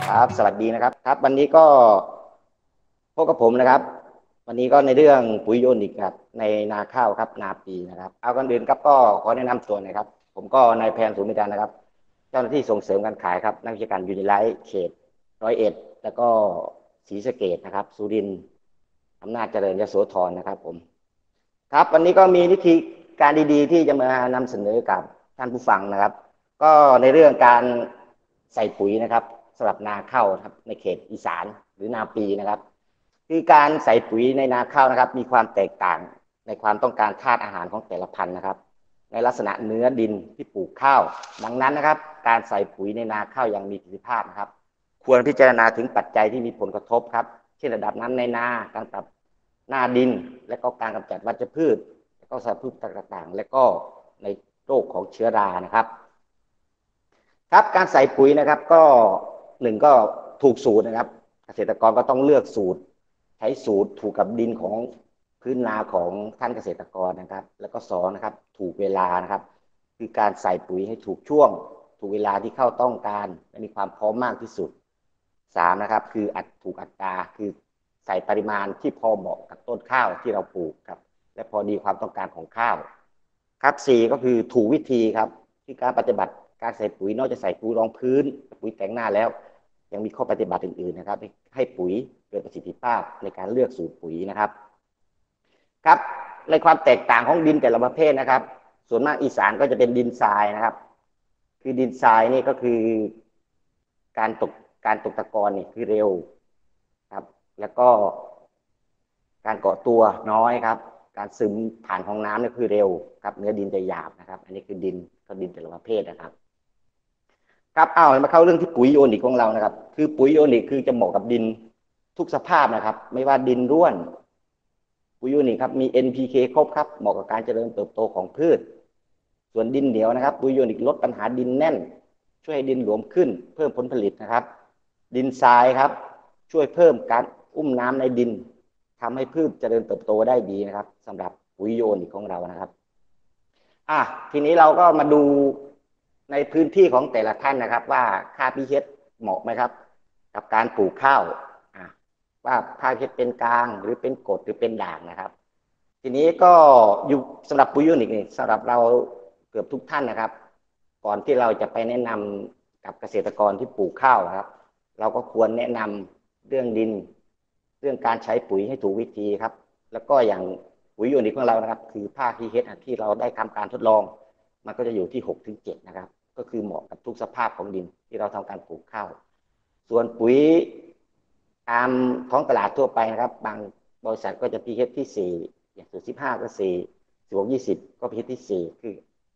ครับสวัสดีนะครับวันนี้ก็พบกับผมนะครับวันนี้ก็ในเรื่องปุ๋ยโยนิกครับในนาข้าวครับนาปีนะครับเอากันอื่นครับก็ขอแนะนำตัวหน่อยครับผมก็นายแพนศูนย์วิจารณ์นะครับเจ้าหน้าที่ส่งเสริมการขายครับนักวิชาการยูนิไลท์เขต101แล้วก็ศรีสะเกษนะครับสุรินทร์อำนาจเจริญยโสธรนะครับผมครับวันนี้ก็มีวิธีการดีๆที่จะมานำเสนอกับท่านผู้ฟังนะครับก็ในเรื่องการใส่ปุ๋ยนะครับสำหรับนาข้าวครับในเขตอีสานหรือนาปีนะครับคือการใส่ปุ๋ยในนาข้าวนะครับมีความแตกต่างในความต้องการธาตุอาหารของแต่ละพันธุ์นะครับในลักษณะเนื้อดินที่ปลูกข้าวดังนั้นนะครับการใส่ปุ๋ยในนาข้าวอย่างมีประสิทธิภาพนะครับควรพิจารณาถึงปัจจัยที่มีผลกระทบครับเช่นระดับน้ำในนาการปรับหน้าดินและก็การกำจัดวัชพืชและก็สารพืชต่างๆและก็ในโรคของเชื้อรานะครับครับการใส่ปุ๋ยนะครับก็หนึ่งก็ถูกสูตรนะครับเกษตรกรก็ต้องเลือกสูตรใช้สูตรถูกกับดินของพื้นนาของท่านเกษตรกรนะครับแล้วก็สองนะครับถูกเวลานะครับคือการใส่ปุ๋ยให้ถูกช่วงถูกเวลาที่เข้าต้องการและมีความพร้อมมากที่สุดสามนะครับคือถูกอัตราคือใส่ปริมาณที่พอเหมาะกับต้นข้าวที่เราปลูกครับและพอดีความต้องการของข้าวครับสี่ก็คือถูกวิธีครับที่การปฏิบัติการใส่ปุ๋ยนอกจากใส่ปุ๋ยรองพื้นปุ๋ยแต่งหน้าแล้วยังมีข้อปฏิบัติอื่นๆนะครับให้ปุ๋ยเกิดประสิทธิภาพในการเลือกสูตรปุ๋ยนะครับครับในความแตกต่างของดินแต่ละประเภทนะครับส่วนมากอีสานก็จะเป็นดินทรายนะครับคือดินทรายนี่ก็คือการตกการตกตะกอนนี่คือเร็วครับแล้วก็การเกาะตัวน้อยครับการซึมผ่านของน้ำนี่คือเร็วครับเนื้อดินจะหยาบนะครับอันนี้คือดินก็ดินแต่ละประเภทนะครับครับเอามาเข้าเรื่องที่ปุ๋ยโยนิกของเรานะครับคือปุ๋ยโยนิกคือจะเหมาะกับดินทุกสภาพนะครับไม่ว่าดินร่วนปุ๋ยโยนิกครับมี NPK ครบครับเหมาะกับการเจริญเติบโตของพืชส่วนดินเหนียวนะครับปุ๋ยโยนิกลดปัญหาดินแน่นช่วยให้ดินหลวมขึ้นเพิ่มผลผลิตนะครับดินทรายครับช่วยเพิ่มการอุ้มน้ำในดินทำให้พืชเจริญเติบโตได้ดีนะครับสำหรับปุ๋ยโยนิกของเรานะครับทีนี้เราก็มาดูในพื้นที่ของแต่ละท่านนะครับว่าค่า pH เหมาะไหมครับกับการปลูกข้าวว่าค่า pH เป็นกลางหรือเป็นกรดหรือเป็นด่างนะครับทีนี้ก็อยู่สำหรับปุ๋ยยูนิคนี่สำหรับเราเกือบทุกท่านนะครับก่อนที่เราจะไปแนะนำกับเกษตรกรที่ปลูกข้าวครับเราก็ควรแนะนำเรื่องดินเรื่องการใช้ปุ๋ยให้ถูกวิธีครับแล้วก็อย่างปุ๋ยยูนิคของเรานะครับคือค่า pH ที่เราได้ทำการทดลองมันก็จะอยู่ที่6 ถึง 7นะครับก็คือเหมาะกับทุกสภาพของดินที่เราทำการปลูกข้าวส่วนปุ๋ยตามท้องตลาดทั่วไปนะครับบางบริษัทก็จะ pH ที่4อย่างสูตร15ก็4 16 20ก็ pH ที่4คือ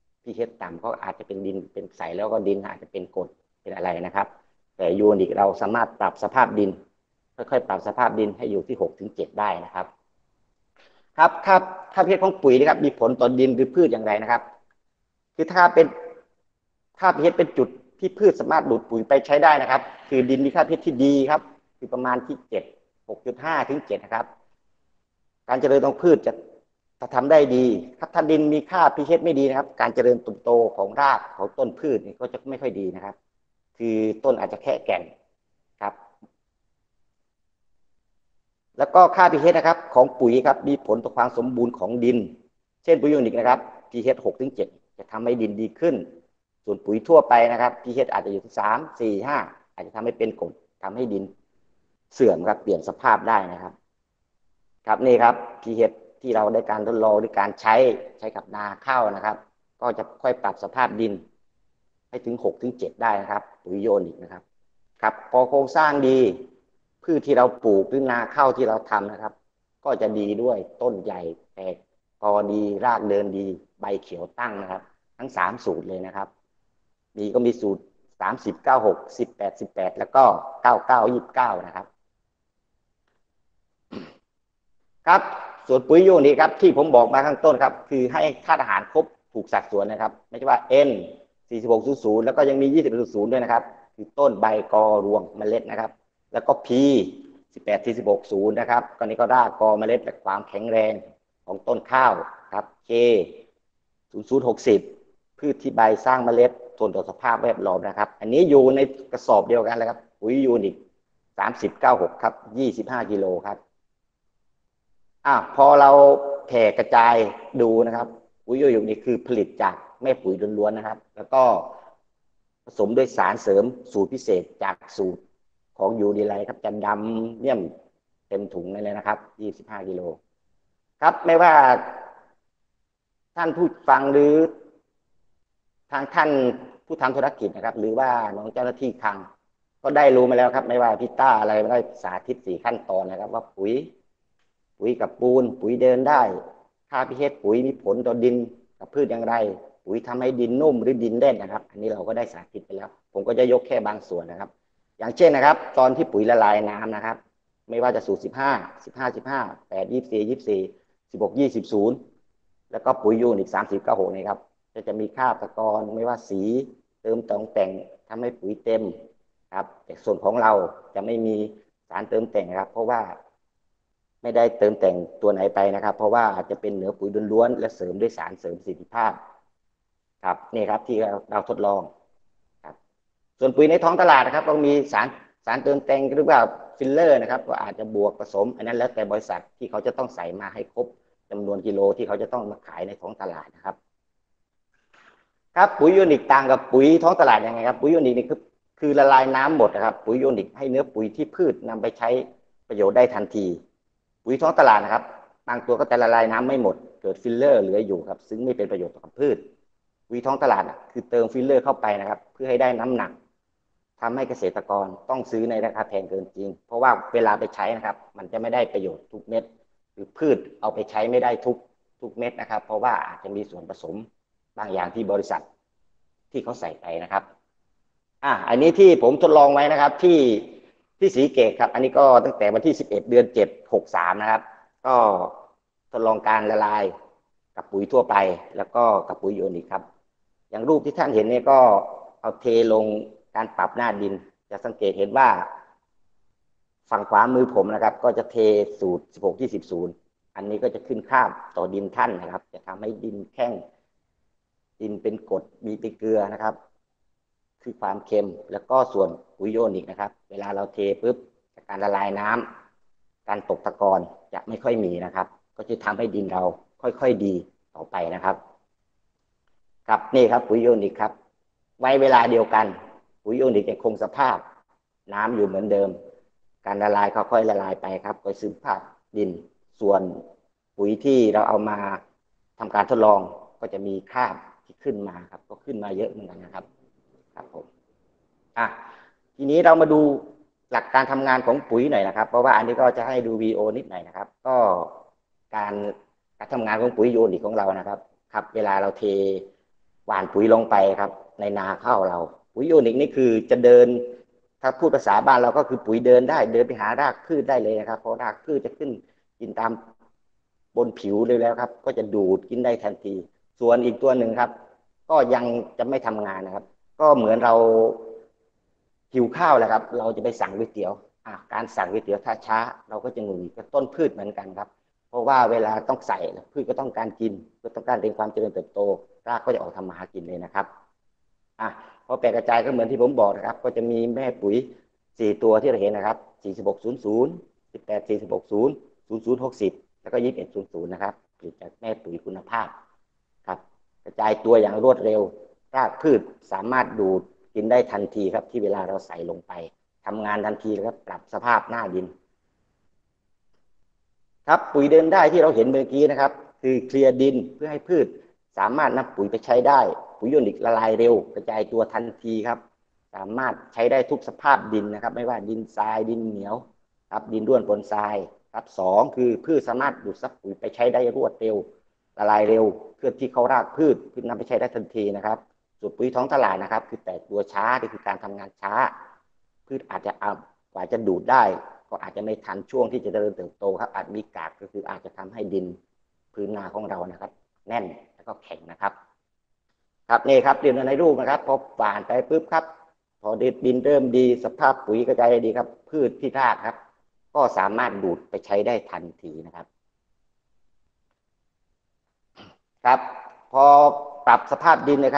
pH ต่ำก็อาจจะเป็นดินเป็นใสแล้วก็ดินอาจจะเป็นกรดเป็นอะไรนะครับแต่ยูนิคเราสามารถปรับสภาพดินค่อยๆปรับสภาพดินให้อยู่ที่6 ถึง 7ได้นะครับครับค่า pH ของปุ๋ยนะครับมีผลต่อดินหรือพืชอย่างไรนะครับคือถ้า pH เป็นจุดที่พืชสามารถดูดปุ๋ยไปใช้ได้นะครับคือดินมีค่า pH ที่ดีครับคือประมาณที่7 6.5 ถึง 7นะครับการเจริญของพืชจะทำได้ดีครับถ้าดินมีค่า pH ไม่ดีนะครับการเจริญเติบโตของรากของต้นพืชก็จะไม่ค่อยดีนะครับคือต้นอาจจะแค่แก่นครับแล้วก็ค่า pH นะครับของปุ๋ยครับมีผลต่อความสมบูรณ์ของดินเช่นปุ๋ยยูนิคนะครับ pH 6 ถึง 7จะทำให้ดินดีขึ้นส่วนปุ๋ยทั่วไปนะครับ pH อาจจะอยู่ที่3 4 5อาจจะทำให้เป็นกรดทำให้ดินเสื่อมครับเปลี่ยนสภาพได้นะครับครับนี่ครับ pH ที่เราได้การทดลองด้วยการใช้กับนาข้าวนะครับก็จะค่อยปรับสภาพดินให้ถึง6 ถึง 7ได้นะครับปุ๋ยโยนิกนะครับครับพอโครงสร้างดีพืชที่เราปลูกหรือนาข้าวที่เราทำนะครับก็จะดีด้วยต้นใหญ่แตกกอดีรากเดินดีใบเขียวตั้งนะครับทั้ง3สูตรเลยนะครับมีสูตร30 96 18 18แล้วก็99 29นะครับครับส่วนปุ๋ยยูนี่ครับที่ผมบอกมาข้างต้นครับคือให้ธาตุอาหารครบถูกสัดส่วนนะครับไม่ใช่ว่า N 4600แล้วก็ยังมี2000ด้วยนะครับคือต้นใบกอรวงเมล็ดนะครับแล้วก็ P 18 46 0นะครับก็นี้ก็รากกอเมล็ดและความแข็งแรงของต้นข้าวครับ K 0060พืชที่ใบสร้างเมล็ดทนต่อสภาพแวดล้อมนะครับอันนี้อยู่ในกระสอบเดียวกันเลยครับปุ๋ยยูนิค3096ครับ25 กิโลครับพอเราแผ่กระจายดูนะครับปุ๋ยยูนิคนี่คือผลิตจากแม่ปุ๋ยล้วนๆนะครับแล้วก็ผสมด้วยสารเสริมสูตรพิเศษจากสูตรของยูดีไลครับจะดำเยี่ยมเต็มถุงเลยนะครับ25 กิโลครับไม่ว่าท่านผู้ฟังหรือทางท่านผู้ทำธุรกิจนะครับหรือว่าน้องเจ้าหน้าที่คลังก็ได้รู้มาแล้วครับไม่ว่าพี่ต้าอะไรได้สาธิต4 ขั้นตอนนะครับว่าปุ๋ยกับปูนปุ๋ยเดินได้ค่าพีเอชปุ๋ยมีผลต่อดินกับพืชอย่างไรปุ๋ยทำให้ดินนุ่มหรือดินแน่นนะครับอันนี้เราก็ได้สาธิตไปแล้วผมก็จะยกแค่บางส่วนนะครับอย่างเช่นนะครับตอนที่ปุ๋ยละลายน้ำนะครับไม่ว่าจะสูตร15 15 15 8 24 24 16 20 0แล้วก็ปุ๋ยยูนิค3096นะครับจะมีค่าตะกอนไม่ว่าสีเติมแต่งทำให้ปุ๋ยเต็มครับแต่ส่วนของเราจะไม่มีสารเติมแต่งครับเพราะว่าไม่ได้เติมแต่งตัวไหนไปนะครับเพราะว่าจะเป็นเนื้อปุ๋ยล้วนๆและเสริมด้วยสารเสริมประสิทธิภาพครับนี่ครับที่เราทดลองครับส่วนปุ๋ยในท้องตลาดนะครับก็มีสารเติมแต่งหรือว่าฟิลเลอร์นะครับก็อาจจะบวกผสมอันนั้นแล้วแต่บริษัทที่เขาจะต้องใส่มาให้ครบจำนวนกิโลที่เขาจะต้องมาขายในท้องตลาดนะครับครับปุ๋ยยูนิคต่างกับปุ๋ยท้องตลาดยังไงครับปุ๋ยยูนิคนี่คือละลายน้ำหมดนะครับปุ๋ยยูนิคให้เนื้อปุ๋ยที่พืชนำไปใช้ประโยชน์ได้ทันทีปุ๋ยท้องตลาดนะครับบางตัวก็จะละลายน้ำไม่หมดเกิดฟิลเลอร์เหลืออยู่ครับซึ่งไม่เป็นประโยชน์ต่อพืชปุ๋ยท้องตลาดคือเติมฟิลเลอร์เข้าไปนะครับเพื่อให้ได้น้ำหนักทำให้เกษตรกรต้องซื้อในราคาแพงเกินจริงเพราะว่าเวลาไปใช้นะครับมันจะไม่ได้ประโยชน์ทุกเม็ดหรือพืชเอาไปใช้ไม่ได้ทุกเม็ดนะครับเพราะว่าอาจจะมีส่วนผสมบางอย่างที่บริษัทที่เขาใส่ไปนะครับอันนี้ที่ผมทดลองไว้นะครับที่ศรีเกตครับอันนี้ก็ตั้งแต่วันที่11 เดือน 7 63นะครับก็ทดลองการละลายกับปุ๋ยทั่วไปแล้วก็กับปุ๋ยยูนิคครับอย่างรูปที่ท่านเห็นเนี่ยก็เอาเทลงการปรับหน้าดินจะสังเกตเห็นว่าฝั่งขวามือผมนะครับก็จะเทสูตร16 20 0อันนี้ก็จะขึ้นค่าต่อดินท่านนะครับจะทำให้ดินแข็งดินเป็นกรดมีเป็นเกลือนะครับคือความเค็มแล้วก็ส่วนปุ๋ยยูนิคนะครับเวลาเราเทปุ๊บการละลายน้ำการตกตะกอนจะไม่ค่อยมีนะครับก็จะทำให้ดินเราค่อยๆดีต่อไปนะครับครับนี่ครับปุ๋ยยูนิคครับไว้เวลาเดียวกันปุ๋ยยูนิคจะคงสภาพน้ำอยู่เหมือนเดิมการละลายค่อยๆละลายไปครับก็ซึมซาบดินส่วนปุ๋ยที่เราเอามาทำการทดลองก็จะมีคราบที่ขึ้นมาครับก็ขึ้นมาเยอะเหมือนกันนะครับครับผมทีนี้เรามาดูหลักการทำงานของปุ๋ยหน่อยนะครับเพราะว่าอันนี้ก็จะให้ดูวีโอนิดหน่อยนะครับก็การทำงานของปุ๋ยยูนิคของเรานะครับเวลาเราเทหว่านปุ๋ยลงไปครับในนาข้าวเราปุ๋ยยูนิคนี่คือจะเดินถ้าพูดภาษาบ้านเราก็คือปุ๋ยเดินได้เดินไปหารากพืชได้เลยนะครับเพราะรากพืชจะขึ้นกินตามบนผิวเลยแล้วครับก็จะดูดกินได้ทันทีส่วนอีกตัวหนึ่งครับก็ยังจะไม่ทำงานนะครับก็เหมือนเราหิวข้าวแหละครับเราจะไปสั่งก๋วยเตี๋ยวการสั่งก๋วยเตี๋ยวถ้าช้าเราก็จะหงุดหงิดกับต้นพืชเหมือนกันครับเพราะว่าเวลาต้องใส่พืชก็ต้องการกินก็ต้องการเร่งความเจริญเติบโตรากก็จะออกทำมาหากินเลยนะครับพอแตกกระจายก็เหมือนที่ผมบอกนะครับก็จะมีแม่ปุ๋ย4 ตัวที่เราเห็นนะครับ4600 18 460 0060แล้วก็2100นะครับผลิตจากแม่ปุ๋ยคุณภาพครับกระจายตัวอย่างรวดเร็วรากพืชสามารถดูดกินได้ทันทีครับที่เวลาเราใส่ลงไปทำงานทันทีครับปรับสภาพหน้าดินครับปุ๋ยเดินได้ที่เราเห็นเมื่อกี้นะครับคือเคลียร์ดินเพื่อให้พืชสามารถนำปุ๋ยไปใช้ได้ปุ๋ยยูนิคละลายเร็วกระจายตัวทันทีครับสามารถใช้ได้ทุกสภาพดินนะครับไม่ว่าดินทรายดินเหนียวครับดินร่วนปนทรายครับ2คือพืชสามารถดูดซับปุ๋ยไปใช้ได้รวดเร็วละลายเร็วเคลื่อนที่เข้ารากพืชนำไปใช้ได้ทันทีนะครับส่วนปุ๋ยท้องตลาดนะครับคือแตกตัวช้านี่คือการทำงานช้าพืชอาจจะกว่าจะดูดได้ก็อาจจะไม่ทันช่วงที่จะเจริญเติบโตครับอาจมีกากก็คืออาจจะทำให้ดินพื้นนาของเรานะครับแน่นแล้วก็แข็งนะครับครับนี่ครับดินในรูปนะครับพอหว่านไปปุ๊บครับพอดินเริ่มดีสภาพปุ๋ยกระจายดีครับพืชที่รากครับก็สามารถดูดไปใช้ได้ทันทีนะครับครับพอปรับสภาพดินเลยครับ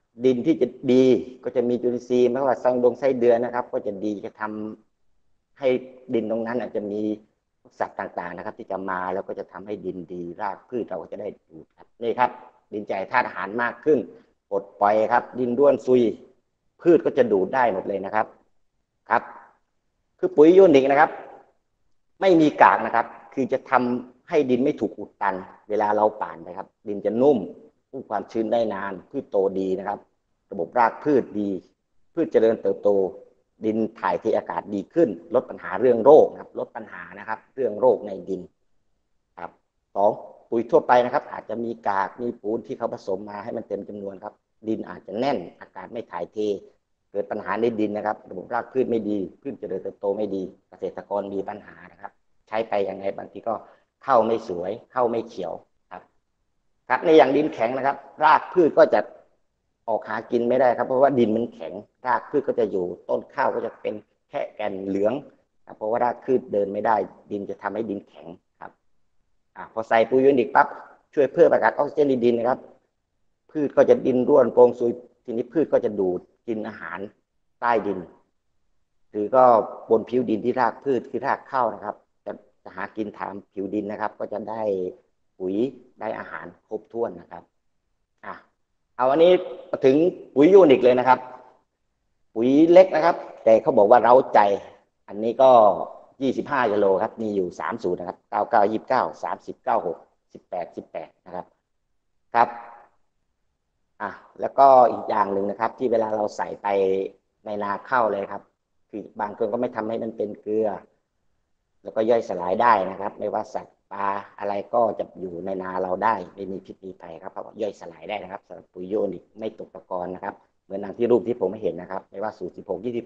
ดินที่จะดีก็จะมีจุลินทรีย์ไม่ว่าไส้เดือนนะครับก็จะดีจะทำให้ดินตรงนั้นอาจจะมีสัตว์ต่างๆนะครับที่จะมาแล้วก็จะทำให้ดินดีรากพืชเราก็จะได้ดูดครับนี่ครับดินใจธาตุอาหารมากขึ้นปลดปล่อยครับดินด้วนซุยพืชก็จะดูดได้หมดเลยนะครับครับคือปุ๋ยยูนิคนะครับไม่มีกากนะครับคือจะทำให้ดินไม่ถูกอุดตันเวลาเราป่านไปครับดินจะนุ่มกู้ความชื้นได้นานพืชโตดีนะครับระบบรากพืชดีพืชเจริญเติบโตดินถ่ายเทอากาศดีขึ้นลดปัญหาเรื่องโรคครับลดปัญหานะครับเรื่องโรคในดินครับสองปุ๋ยทั่วไปนะครับอาจจะมีกากมีปูนที่เขาผสมมาให้มันเต็มจำนวนครับดินอาจจะแน่นอากาศไม่ถ่ายเทเกิดปัญหาในดินนะครับระบบรากพืชไม่ดีพืชเจริญเติบโตไม่ดีเกษตรกรมีปัญหานะครับใช้ไปยังไงบางทีก็เข้าไม่สวยเข้าไม่เขียวครับครับในอย่างดินแข็งนะครับรากพืชก็จะออกหากินไม่ได้ครับเพราะว่าดินมันแข็งรากพืชก็จะอยู่ต้นข้าวก็จะเป็นแค่แก่นเหลืองเพราะว่ารากพืชเดินไม่ได้ดินจะทำให้ดินแข็งครับพอใส่ปุ๋ยยูนิคปั๊บช่วยเพิ่มอากาศออกซิเจนในดินนะครับพืชก็จะดินร่วนโปร่งซุยทีนี้พืชก็จะดูดกินอาหารใต้ดินหรือก็บนผิวดินที่รากพืชคือรากข้าวนะครับจะหากินตามผิวดินนะครับก็จะได้ปุ๋ยได้อาหารครบถ้วนนะครับเอาอันนี้มาถึงปุ๋ยยูนิคเลยนะครับปุ๋ยเล็กนะครับแต่เขาบอกว่าเร้าใจอันนี้ก็25 กิโลครับมีอยู่3 สูตรนะครับ99 29 30 96 18 18นะครับครับแล้วก็อีกอย่างหนึ่งนะครับที่เวลาเราใส่ไปในนาข้าวเลยครับคือบางคนก็ไม่ทำให้มันเป็นเกลือแล้วก็ย่อยสลายได้นะครับไม่ว่าสัตว์ปลาอะไรก็จะอยู่ในนาเราได้ไม่มีพิษมีภัยครับเพราะย่อยสลายได้นะครับสำหรับปุ๋ยยูนิคไม่ตกตะกอนนะครับเหมือนดังที่รูปที่ผมเห็นนะครับไม่ว่าสูตร16 20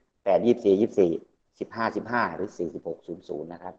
8 24 24 15 15หรือ46 00นะครับ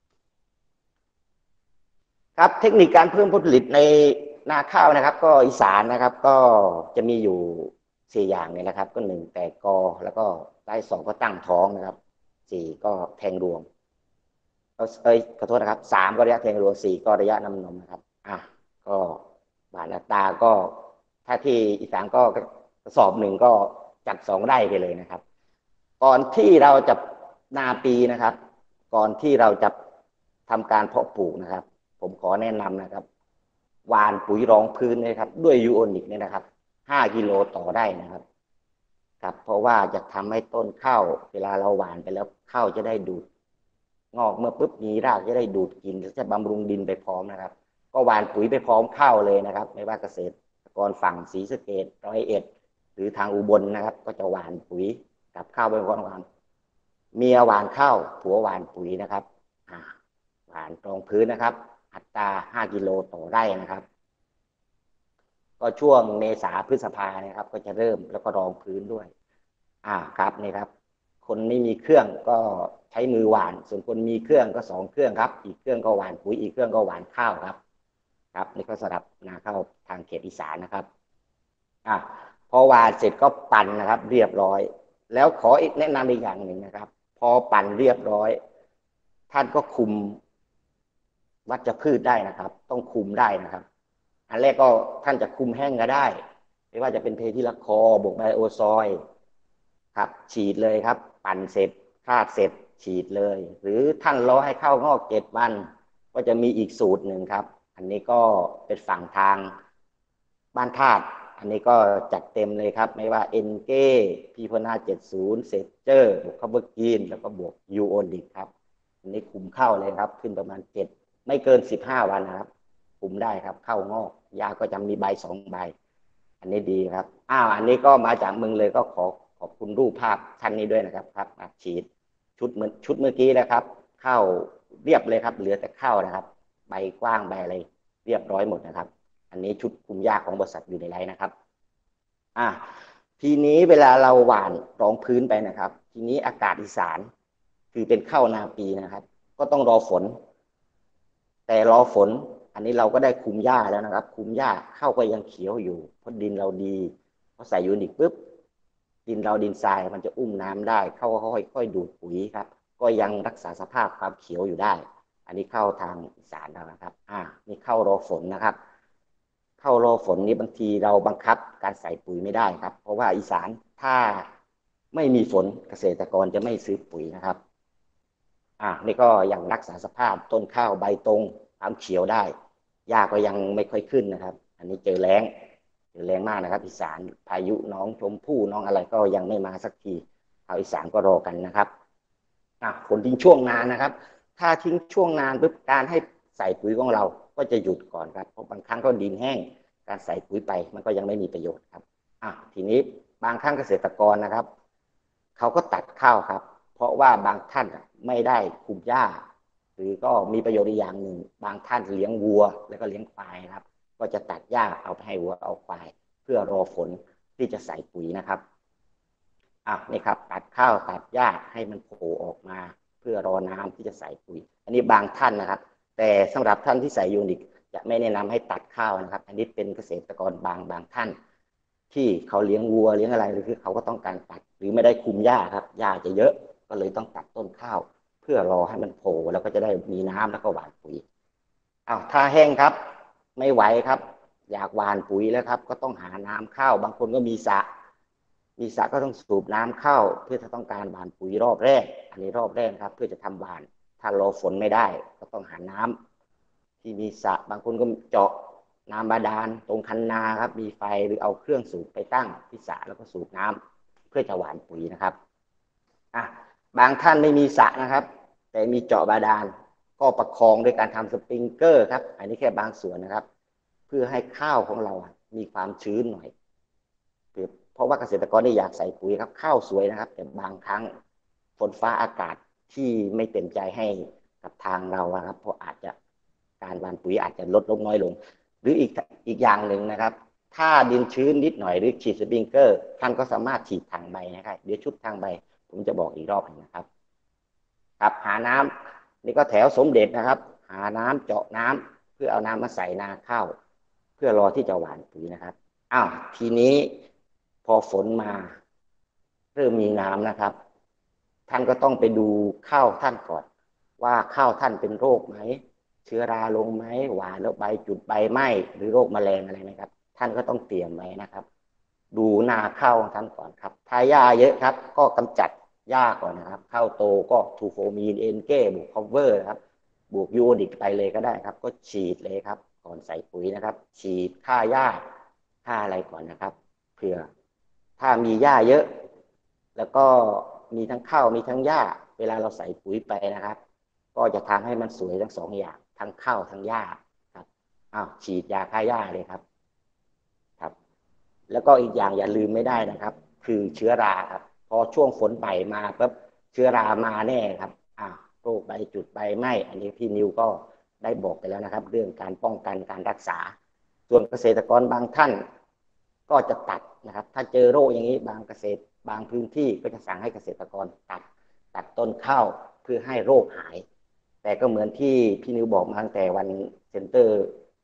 ครับเทคนิคการเพิ่มผลผลิตในนาข้าวนะครับก็อีสานนะครับก็จะมีอยู่4 อย่างเนี่ยนะครับก็1แตกกอแล้วก็ได้2ก็ตั้งท้องนะครับ4ก็แทงรวงขอโทษนะครับ3ก็ระยะแทงรวง4ก็ระยะนำนมนะครับก็บาทอัตราก็ถ้าที่อีสานก็กระสอบหนึ่งก็จัด2 ไร่ไปเลยนะครับก่อนที่เราจะนาปีนะครับก่อนที่เราจะทำการเพาะปลูกนะครับผมขอแนะนำนะครับหว่านปุ๋ยรองพื้นนะครับด้วยยูโอนิคเนี่ยนะครับ5 กิโลต่อได้นะครับครับเพราะว่าจะทำให้ต้นข้าวเวลาเราหว่านไปแล้วข้าวจะได้ดูดงอกเมื่อปุ๊บมีรากจะได้ดูดกินและจะบำรุงดินไปพร้อมนะครับก็หว่านปุ๋ยไปพร้อมข้าวเลยนะครับไม่ว่าเกษตรกรฝั่งศรีสะเกษ101หรือทางอุบลนะครับก็จะหว่านปุ๋ยกับข้าวไปพร้อมกันเมียหว่านข้าวผัวหว่านปุ๋ยนะครับหว่านตรงพื้นนะครับอัตรา5 กิโลต่อไร่นะครับก็ช่วงเมษาพฤษภาเนี่ยครับก็จะเริ่มแล้วก็รองพื้นด้วยครับนี่ครับคนไม่มีเครื่องก็ใช้มือหว่านส่วนคนมีเครื่องก็2 เครื่องครับอีกเครื่องก็หว่านปุ๋ยอีกเครื่องก็หว่านข้าวครับครับนี่ก็สำหรับนาข้าวทางเขตอีสานนะครับพอหว่านเสร็จก็ปั่นนะครับเรียบร้อยแล้วขออีกแนะนำอีกอย่างหนึ่งนะครับพอปั่นเรียบร้อยท่านก็คุมวัชพืชได้นะครับต้องคุมได้นะครับอันแรกก็ท่านจะคุมแห้งก็ได้ไม่ว่าจะเป็นเพทิลาคอบวกไบโอซอยครับฉีดเลยครับปั่นเสร็จคาดเสร็จฉีดเลยหรือท่านรอให้เข้างอก7 วันก็จะมีอีกสูตรหนึ่งครับอันนี้ก็เป็นฝั่งทางบ้านธาตุอันนี้ก็จัดเต็มเลยครับไม่ว่าเอ็นเก้พีพนา70เซเจอร์บวกคาร์บอกีนแล้วก็บวกยูโอนิกครับอันนี้คุมเข้าเลยครับขึ้นประมาณไม่เกิน15 วันนะครับคุมได้ครับเข้างอกยาก็จะมีใบ2 ใบอันนี้ดีครับอันนี้ก็มาจากเมืองเลยก็ขอบคุณรูปภาพท่านนี้ด้วยนะครับฉีดชุดเมื่อกี้นะครับเข้าเรียบเลยครับเหลือแต่เข้านะครับใบกว้างใบอะไรเรียบร้อยหมดนะครับอันนี้ชุดคุมยาของบริษัทอยู่ในไร่นะครับทีนี้เวลาเราหว่านรองพื้นไปนะครับทีนี้อากาศอีสานคือเป็นข้าวนาปีนะครับก็ต้องรอฝนแต่รอฝนอันนี้เราก็ได้คุมหญ้าแล้วนะครับคุมหญ้าข้าวก็ยังเขียวอยู่เพราะดินเราดีพอใส่ยูนิคปุ๊บดินเราดินทรายมันจะอุ้มน้ำได้เข้าก็ค่อยๆดูดปุ๋ยครับก็ยังรักษาสภาพความเขียวอยู่ได้อันนี้เข้าทางอีสานแล้วนะครับนี่เข้ารอฝนนะครับเข้ารอฝนนี้บางทีเราบังคับการใส่ปุ๋ยไม่ได้ครับเพราะว่าอีสานถ้าไม่มีฝนเกษตรกรจะไม่ซื้อปุ๋ยนะครับนี่ก็ยังรักษาสภาพต้นข้าวใบตรงความเขียวได้หญ้าก็ยังไม่ค่อยขึ้นนะครับอันนี้เจอแรงมากนะครับอีสานพายุน้องชมพู่น้องอะไรก็ยังไม่มาสักทีชาวอีสานก็รอกันนะครับฝนทิ้งช่วงนานนะครับถ้าทิ้งช่วงนานปุ๊บการให้ใส่ปุ๋ยของเราก็จะหยุดก่อนครับเพราะบางครั้งก็ดินแห้งการใส่ปุ๋ยไปมันก็ยังไม่มีประโยชน์ครับทีนี้บางครั้งเกษตรกรนะครับเขาก็ตัดข้าวครับเพราะว่าบางท่านไม่ได้คุมหญ้าหรือก็มีประโยชน์อีกอย่างหนึ่งบางท่านเลี้ยงวัวแล้วก็เลี้ยงควายครับก็จะตัดหญ้าเอาไปให้วัวเอาควายเพื่อรอฝนที่จะใส่ปุ๋ยนะครับนี่ครับตัดข้าวตัดหญ้าให้มันโผล่ออกมาเพื่อรอน้ำที่จะใส่ปุ๋ยอันนี้บางท่านนะครับแต่สำหรับท่านที่ใส่ยูนิคจะไม่แนะนำให้ตัดข้าวนะครับอันนี้เป็นเกษตรกรบางท่านที่เขาเลี้ยงวัวเลี้ยงอะไรหรือเขาก็ต้องการตัดหรือไม่ได้คุมหญ้าครับหญ้าจะเยอะก็เลยต้องตัดต้นข้าวเพื่อรอให้มันโผล่แล้วก็จะได้มีน้ำแล้วก็หว่านปุ๋ยถ้าแห้งครับไม่ไหวครับอยากหว่านปุ๋ยแล้วครับก็ต้องหาน้ำเข้าบางคนก็มีสระก็ต้องสูบน้ำเข้าเพื่อจะต้องการหว่านปุ๋ยรอบแรกอันนี้รอบแรกครับเพื่อจะทำหว่านถ้ารอฝนไม่ได้ก็ต้องหาน้ำที่มีสระบางคนก็เจาะน้ำบาดาลตรงคันนาครับมีไฟหรือเอาเครื่องสูบไปตั้งที่สระแล้วก็สูบน้ำเพื่อจะหว่านปุ๋ยนะครับบางท่านไม่มีสระนะครับแต่มีเจาะบาดาลก็ประคองด้วยการทำสปริงเกอร์ครับอันนี้แค่บางส่วนนะครับเพื่อให้ข้าวของเรามีความชื้นหน่อยเพราะว่าเกษตรกรได้อยากใส่ปุ๋ยครับข้าวสวยนะครับแต่บางครั้งฝนฟ้าอากาศที่ไม่เต็มใจให้กับทางเราครับเพราะอาจจะการหว่านปุ๋ยอาจจะลดลงน้อยลงหรืออีกอย่างหนึ่งนะครับถ้าดินชื้นนิดหน่อยหรือฉีดสปริงเกอร์ท่านก็สามารถฉีดทางใบนะครับเดี๋ยวชุดทางใบผมจะบอกอีกรอบนึงนะครับหาน้ำนี่ก็แถวสมเด็จนะครับหาน้ำเจาะน้ำเพื่อเอาน้ำมาใส่นาข้าวเพื่อรอที่จะหว่านปุ๋ยนะครับทีนี้พอฝนมาเริ่มมีน้ำนะครับท่านก็ต้องไปดูข้าวท่านก่อนว่าข้าวท่านเป็นโรคไหมเชื้อราลงไหมหวานแล้วใบจุดใบไหม้หรือโรคแมลงอะไรนะครับท่านก็ต้องเตรียมไว้นะครับดูนาข้าวของท่านก่อนครับถ้าหญ้าเยอะครับก็กำจัดหญ้าก่อนนะครับข้าวโตก็ทูโฟมีนเอนเก้บวกคอเวอร์ครับบวกยูโอดิกไปเลยก็ได้ครับก็ฉีดเลยครับก่อนใส่ปุ๋ยนะครับฉีดฆ่าหญ้าฆ่าอะไรก่อนนะครับเผื่อถ้ามีหญ้าเยอะแล้วก็มีทั้งข้าวมีทั้งหญ้าเวลาเราใส่ปุ๋ยไปนะครับก็จะทำให้มันสวยทั้งสองอย่างทั้งข้าวทั้งหญ้าครับฉีดยาฆ่าหญ้าเลยครับแล้วก็อีกอย่างอย่าลืมไม่ได้นะครับคือเชื้อราครับพอช่วงฝนใบมาปุ๊บเชื้อรามาแน่ครับโรคใบจุดใบไหม้อันนี้พี่นิวก็ได้บอกไปแล้วนะครับเรื่องการป้องกันการรักษาส่วนเกษตรกรบางท่านก็จะตัดนะครับถ้าเจอโรคอย่างนี้บางพื้นที่ก็จะสั่งให้เกษตรกรตัดต้นข้าวเพื่อให้โรคหายแต่ก็เหมือนที่พี่นิวบอกมาตั้งแต่วันเซ็นเตอร์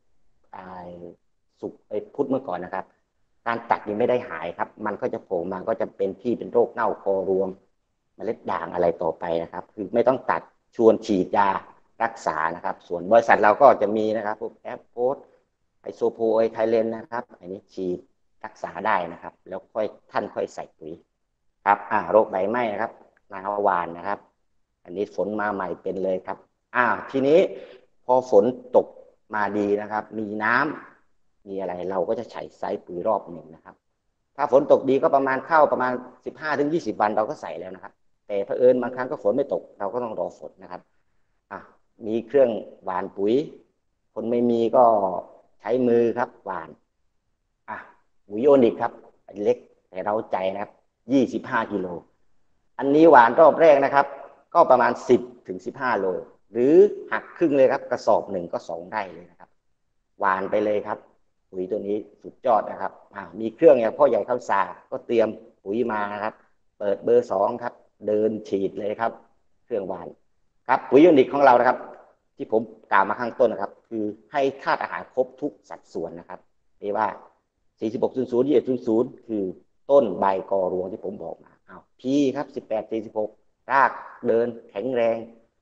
ศุกร์พุธเมื่อก่อนนะครับการตัดนี่ไม่ได้หายครับมันก็จะโผล่มาก็จะเป็นที่เป็นโรคเน่าคอรวมเมล็ดด่างอะไรต่อไปนะครับคือไม่ต้องตัดชวนฉีดยารักษานะครับส่วนบริษัทเราก็จะมีนะครับพวกแอปโพสไอโซโพไอไทเลนนะครับอันนี้ฉีดรักษาได้นะครับแล้วท่านค่อยใส่ปุ๋ยครับโรคใบไหม้นะครับนาหวานนะครับอันนี้ฝนมาใหม่เป็นเลยครับทีนี้พอฝนตกมาดีนะครับมีน้ำมีอะไรเราก็จะใส่ปุ๋ยรอบหนึ่งนะครับถ้าฝนตกดีก็ประมาณเข้าประมาณ15 ถึง 20 วันเราก็ใส่แล้วนะครับแต่เผอิญบางครั้งก็ฝนไม่ตกเราก็ต้องรอฝนนะครับมีเครื่องหว่านปุ๋ยคนไม่มีก็ใช้มือครับหว่านปุ๋ยโอนิกครับเล็กแต่เราใจนะครับ25 กิโลอันนี้หวานรอบแรกนะครับก็ประมาณ10 ถึง 15 โลหรือหักครึ่งเลยครับกระสอบหนึ่งก็2 ได้เลยนะครับหวานไปเลยครับปุ๋ยตัวนี้สุดยอดนะครับมีเครื่องอย่างพ่อใหญ่ข้าวสารก็เตรียมปุ๋ยมานะครับเปิดเบอร์2ครับเดินฉีดเลยครับเครื่องหวานครับปุ๋ยยูนิคของเรานะครับที่ผมกล่าวมาข้างต้นนะครับคือให้ธาตุอาหารครบทุกสัดส่วนนะครับเรียกว่า4600 2100คือต้นใบกอรวงที่ผมบอกมาพีครับ18 46รากเดินแข็งแรง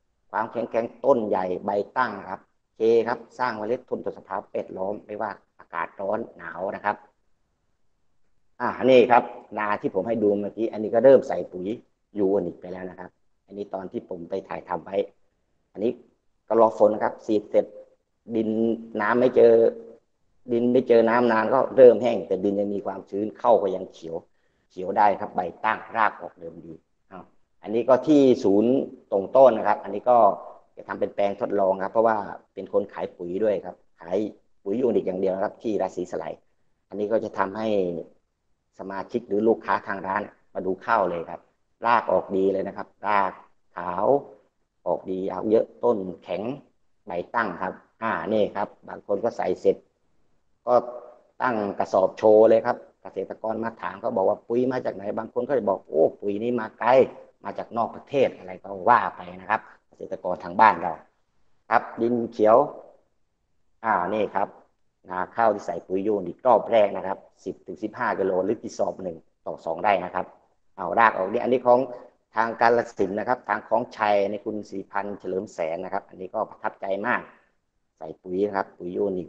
ความแข็งแกร่งต้นใหญ่ใบตั้งครับเคครับสร้างเมล็ดทนต่อสภาพแวดล้อมไม่ว่าอากาศร้อนหนาวนะครับนี่ครับนาที่ผมให้ดูเมื่อกี้อันนี้ก็เริ่มใส่ปุ๋ยยูโอนิกไปแล้วนะครับอันนี้ตอนที่ผมไปถ่ายทำไว้อันนี้ก็รอฝนนะครับสีดเสร็จดินน้ำไม่เจอดินไม่เจอน้ำนานก็เริ่มแห้งแต่ดินยังมีความชื้นเข้าก็ยังเขียวได้ครับใบตั้งรากออกเดิมดีอันนี้ก็ที่ศูนย์ตรงต้นนะครับอันนี้ก็จะทำเป็นแปลงทดลองครับเพราะว่าเป็นคนขายปุ๋ยด้วยครับขายปุ๋ยยูนิคอย่างเดียวนะครับที่ราศีสไลด์อันนี้ก็จะทำให้สมาชิกหรือลูกค้าทางร้านมาดูข้าวเลยครับรากออกดีเลยนะครับรากขาวออกดีเอาเยอะต้นแข็งใบตั้งครับนี่ครับบางคนก็ใส่เสร็จก็ตั้งกระสอบโชว์เลยครับเกษตรกรมาถามเขาบอกว่าปุ๋ยมาจากไหนบางคนก็จะบอกโอ้ปุ๋ยนี้มาไกลมาจากนอกประเทศอะไรก็ว่าไปนะครับเกษตรกรทางบ้านเราครับดินเขียวนี่ครับนาข้าวที่ใส่ปุ๋ยยูนิครอบแรกนะครับ10 ถึง 15 กิโลหรือกี่สอบ1 ต่อ 2ไร่นะครับเอารากออกนี่อันนี้ของทางกาฬสินธุ์นะครับทางของชัยในคุณศรีพันธ์เฉลิมแสนนะครับอันนี้ก็ประทับใจมากใส่ปุ๋ยนะครับปุ๋ยยูนิค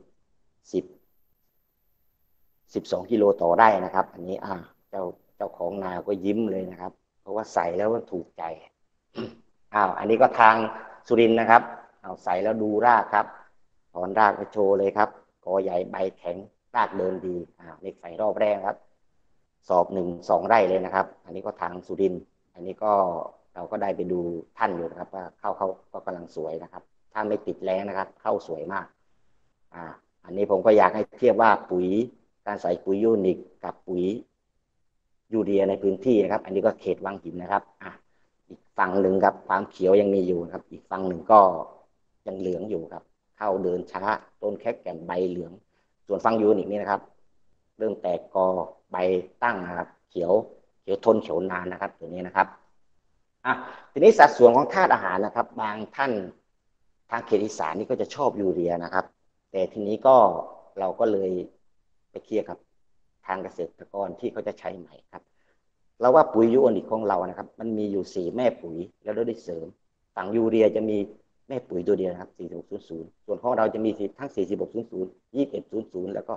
12 กิโลต่อไร่นะครับอันนี้เจ้าของนาก็ยิ้มเลยนะครับเพราะว่าใส่แล้วมันถูกใจอันนี้ก็ทางสุรินทร์นะครับเอาใส่แล้วดูรากครับถอนรากไปโชว์เลยครับกอใหญ่ใบแข็งรากเดินดีนี่ใส่รอบแรกครับสอบ1 2 ไร่เลยนะครับอันนี้ก็ทางสุรินทร์อันนี้ก็เราก็ได้ไปดูท่านอยู่นะครับว่าเข้าเขาก็กำลังสวยนะครับถ้าไม่ติดแรงนะครับเข้าสวยมากอันนี้ผมก็อยากให้เทียบว่าปุ๋ยการใส่ปุ๋ยยูนิคกับปุ๋ยยูเรียในพื้นที่นะครับอันนี้ก็เขตวังหินนะครับอีกฝั่งหนึ่งครับความเขียวยังมีอยู่ครับอีกฝั่งหนึ่งก็ยังเหลืองอยู่ครับเข้าเดินช้าต้นแค่แก่นใบเหลืองส่วนฝั่งยูนิคนี่นะครับเริ่มแตกกอใบตั้งนะครับเขียวทนเขียวนานนะครับตัวนี้นะครับทีนี้สัดส่วนของธาตุอาหารนะครับบางท่านทางเขตอีสานนี่ก็จะชอบยูเรียนะครับแต่ทีนี้ก็เราก็เลยไปเคลียร์กับทางเกษตรกรที่เขาจะใช้ใหม่ครับเราว่าปุ๋ยยูโอนิคของเรานะครับมันมีอยู่4 แม่ปุ๋ยแล้วเราได้เสริมฝั่งยูเรียจะมีแม่ปุ๋ยตัวเดียวนะครับ4600ส่วนของเราจะมีทั้ง4600 2100แล้วก็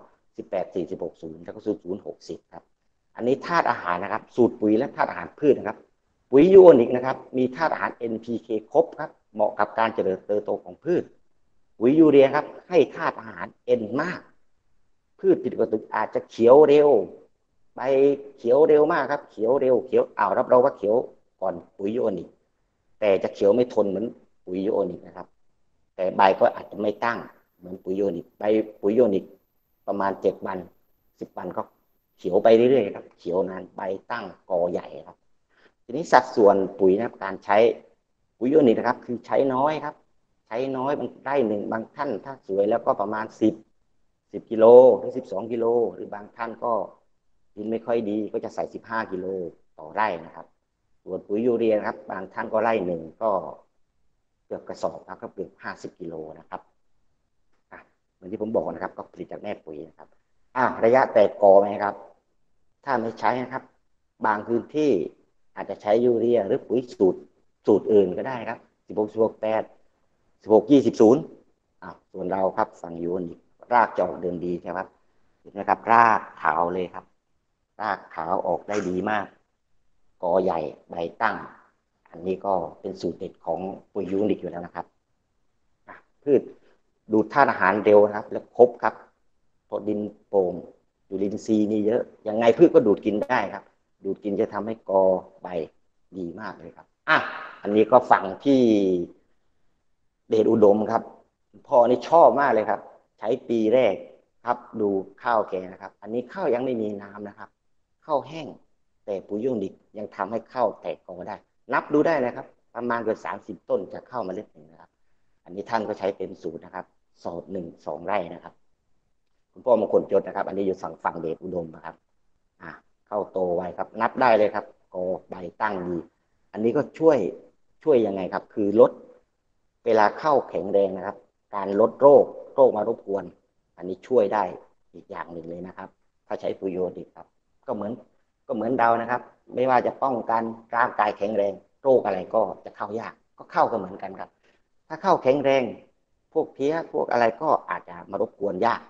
1846แล้วก็0060ครับอันนี้ธาตุอาหารนะครับสูตรปุ๋ยและธาตุอาหารพืชนะครับปุ๋ยยูโอนิคนะครับมีธาตุอาหาร NPK ครบครับเหมาะกับการเจริญเติบโตของพืชปุ๋ยยูเรียครับให้ธาตุอาหาร N มากพืชผิดปกติอาจจะเขียวเร็วใบเขียวเร็วมากครับเขียวเร็วเขียวรับรองว่าเขียวก่อนปุ๋ยยูโอนิคแต่จะเขียวไม่ทนเหมือนปุ๋ยยูโอนิคนะครับแต่ใบก็อาจจะไม่ตั้งเหมือนปุ๋ยยูโอนิคใบปุ๋ยยูโอนิคประมาณ7 วัน10 วันก็เขียวไปเรื่อยๆครับเขียวนานใบตั้งกอใหญ่ครับทีนี้สัดส่วนปุ๋ยนะครับการใช้ปุ๋ยยูโอนิคนะครับคือใช้น้อยครับใช้น้อยบางไร่หนึ่งบางท่านถ้าสวยแล้วก็ประมาณ10 กิโลหรือ12 กิโลหรือบางท่านก็ดินไม่ค่อยดีก็จะใส่15 กิโลต่อไร่นะครับส่วนปุ๋ยยูเรียนะครับบางท่านก็ไร่หนึ่งก็เกือบกระสอบครับก็เกือบ50 กิโลนะครับเหมือนที่ผมบอกนะครับก็ผลิตจากแม่ปุ๋ยนะครับระยะแตกกอไหมครับถ้าไม่ใช้นะครับบางพื้นที่อาจจะใช้ยูเรียหรือปุ๋ยสูตรอื่นก็ได้ครับ16 16 8 16 20 0ส่วนเราครับฝั่งยูนิครากจะออกเดินดีใช่ไหมครับเห็นไหมครับรากขาวเลยครับรากขาวออกได้ดีมากกอใหญ่ใบตั้งอันนี้ก็เป็นสูตรเด็ดของปุ๋ยยูนิคอยู่แล้วนะครับพืชดูดธาตุอาหารเร็วนะครับและครบครับเพราะดินโป่งจุลินทรีย์นี่เยอะยังไงพืชก็ดูดกินได้ครับดูดกินจะทำให้กอใบดีมากเลยครับอันนี้ก็ฝั่งที่เดชอุดมครับพ่อนี่ชอบมากเลยครับใช้ปีแรกครับดูข้าวแกนะครับอันนี้ข้าวยังไม่มีน้ำนะครับข้าวแห้งแต่ปุ๋ยยูนิคยังทำให้ข้าวแตกกอได้นับดูได้นะครับประมาณเกือบ30 ต้นจากข้าวเมล็ดหนึ่งนะครับอันนี้ท่านก็ใช้เป็นสูตรนะครับสอบ1 2 ไร่นะครับคุณพ่อมงคลจดนะครับอันนี้อยู่ฝั่งเดชอุดมนะครับเข้าโตไวครับนับได้เลยครับกอใบตั้งดีอันนี้ก็ช่วยยังไงครับคือลดเวลาเข้าแข็งแรงนะครับการลดโรคมารบกวนอันนี้ช่วยได้อีกอย่างหนึ่งเลยนะครับถ้าใช้ปุ๋ยยูนิคครับก็เหมือนเรานะครับไม่ว่าจะป้องกันร่างกายแข็งแรงโรคอะไรก็จะเข้ายากก็เข้ากันเหมือนกันครับถ้าเข้าแข็งแรงพวกเพี้ยพวกอะไรก็อาจจะมารบกวนยาก